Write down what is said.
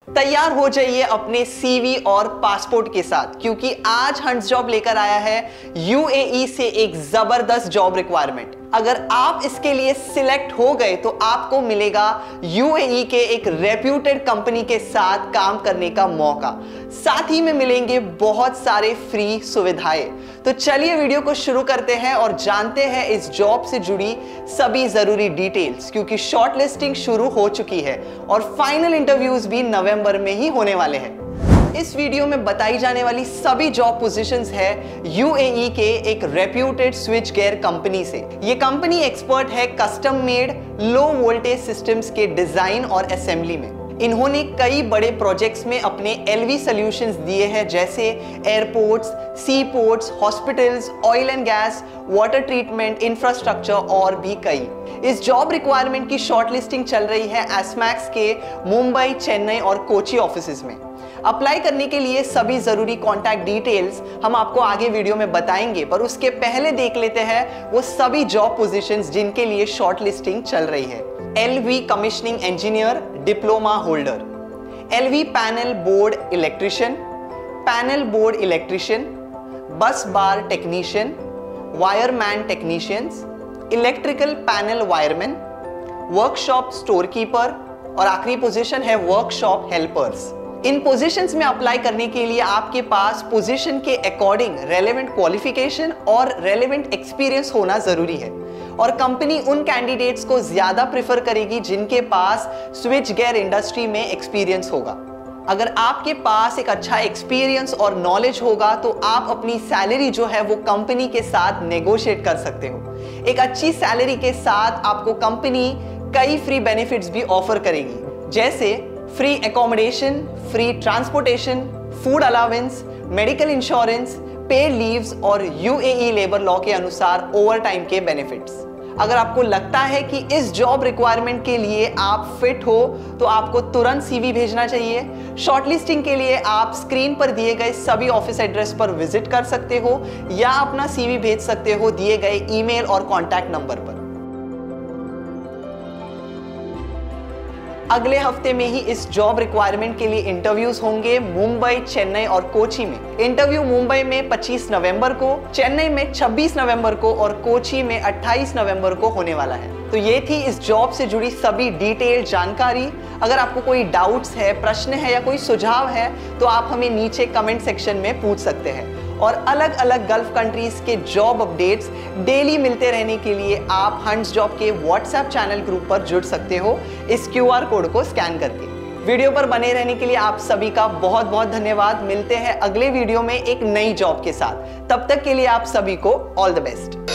तैयार हो जाइए अपने सीवी और पासपोर्ट के साथ, क्योंकि आज हंट्स जॉब लेकर आया है यूएई से एक जबरदस्त जॉब रिक्वायरमेंट। अगर आप इसके लिए सिलेक्ट हो गए तो आपको मिलेगा यूएई के एक रेप्यूटेड कंपनी के साथ काम करने का मौका, साथ ही में मिलेंगे बहुत सारे फ्री सुविधाएं। तो चलिए वीडियो को शुरू करते हैं और जानते हैं इस जॉब से जुड़ी सभी जरूरी डिटेल्स, क्योंकि शॉर्टलिस्टिंग शुरू हो चुकी है और फाइनल इंटरव्यूज भी नवंबर में ही होने वाले हैं। इस वीडियो में बताई जाने वाली सभी जॉब पोजीशंस है यूएई के एक रेप्यूटेड स्विच गियर कंपनी से। ये कंपनी एक्सपर्ट है custom made low voltage systems के डिजाइन और असेंबली में। इन्होंने कई बड़े प्रोजेक्ट्स में अपने एलवी सॉल्यूशंस दिए हैं, जैसे airports, sea ports, hospitals, oil and gas, water treatment, infrastructure और भी कई। इस जॉब रिक्वायरमेंट की शॉर्टलिस्टिंग चल रही है एस्मैक्स के मुंबई, चेन्नई और कोची ऑफिसेज में। अप्लाई करने के लिए सभी जरूरी कॉन्टैक्ट डिटेल्स हम आपको आगे वीडियो में बताएंगे, पर उसके पहले देख लेते हैं वो सभी जॉब पोजीशंस जिनके लिए शॉर्टलिस्टिंग चल रही है। LV commissioning engineer diploma holder, LV panel board electrician, panel board electrician, bus bar technician, wireman technicians, electrical panel wireman, workshop store keeper और आखिरी पोजीशन है वर्कशॉप हेल्पर्स। इन पोजीशंस में अप्लाई करने के लिए आपके पास पोजीशन के अकॉर्डिंग रेलेवेंट क्वालिफिकेशन और रेलेवेंट एक्सपीरियंस होना जरूरी है, और कंपनी उन कैंडिडेट्स को ज्यादा प्रेफर करेगी जिनके पास स्विच गियर इंडस्ट्री में एक्सपीरियंस होगा। अगर आपके पास एक अच्छा एक्सपीरियंस और नॉलेज होगा तो आप अपनी सैलरी जो है वो कंपनी के साथ नेगोशिएट कर सकते हो। एक अच्छी सैलरी के साथ आपको कंपनी कई फ्री बेनिफिट्स भी ऑफर करेगी, जैसे free accommodation, free transportation, food allowance, medical insurance, paid leaves और यूएई लेबर लॉ के अनुसार ओवर टाइम के बेनिफिट्स। अगर आपको लगता है कि इस जॉब रिक्वायरमेंट के लिए आप फिट हो तो आपको तुरंत सीवी भेजना चाहिए। शॉर्टलिस्टिंग के लिए आप स्क्रीन पर दिए गए सभी ऑफिस एड्रेस पर विजिट कर सकते हो या अपना सीवी भेज सकते हो दिए गए ईमेल और कॉन्टैक्ट नंबर पर। अगले हफ्ते में ही इस जॉब रिक्वायरमेंट के लिए इंटरव्यूज होंगे मुंबई, चेन्नई और कोची में। इंटरव्यू मुंबई में 25 नवंबर को, चेन्नई में 26 नवंबर को और कोची में 28 नवंबर को होने वाला है। तो ये थी इस जॉब से जुड़ी सभी डिटेल जानकारी। अगर आपको कोई डाउट्स है, प्रश्न है या कोई सुझाव है तो आप हमें नीचे कमेंट सेक्शन में पूछ सकते हैं। और अलग अलग गल्फ कंट्रीज के जॉब अपडेट्स डेली मिलते रहने के लिए आप हंट्स जॉब के व्हाट्सएप चैनल ग्रुप पर जुड़ सकते हो इस क्यूआर कोड को स्कैन करके। वीडियो पर बने रहने के लिए आप सभी का बहुत बहुत धन्यवाद। मिलते हैं अगले वीडियो में एक नई जॉब के साथ। तब तक के लिए आप सभी को ऑल द बेस्ट।